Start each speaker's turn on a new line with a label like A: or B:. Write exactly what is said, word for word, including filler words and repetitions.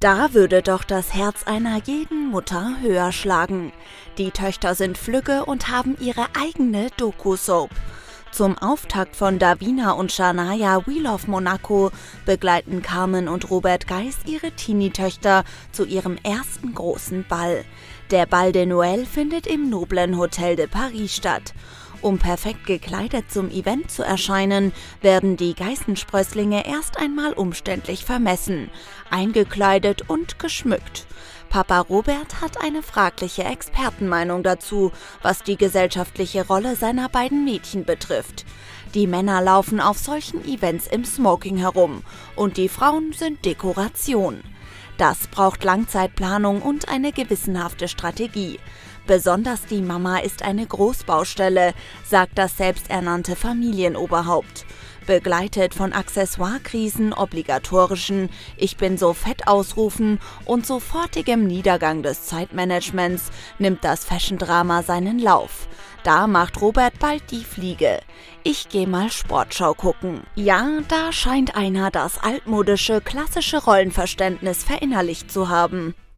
A: Da würde doch das Herz einer jeden Mutter höher schlagen. Die Töchter sind flügge und haben ihre eigene Doku-Soap. Zum Auftakt von Davina und Shania Wheel of Monaco begleiten Carmen und Robert Geis ihre Teenie-Töchter zu ihrem ersten großen Ball. Der Bal de Noël findet im Noblen Hotel de Paris statt. Um perfekt gekleidet zum Event zu erscheinen, werden die Geissensprösslinge erst einmal umständlich vermessen, eingekleidet und geschmückt. Papa Robert hat eine fragliche Expertenmeinung dazu, was die gesellschaftliche Rolle seiner beiden Mädchen betrifft. Die Männer laufen auf solchen Events im Smoking herum und die Frauen sind Dekoration. Das braucht Langzeitplanung und eine gewissenhafte Strategie. Besonders die Mama ist eine Großbaustelle, sagt das selbsternannte Familienoberhaupt. Begleitet von Accessoire-Krisen, obligatorischen „Ich bin so fett" Ausrufen und sofortigem Niedergang des Zeitmanagements nimmt das Fashion-Drama seinen Lauf. Da macht Robert bald die Fliege. Ich geh mal Sportschau gucken. Ja, da scheint einer das altmodische, klassische Rollenverständnis verinnerlicht zu haben.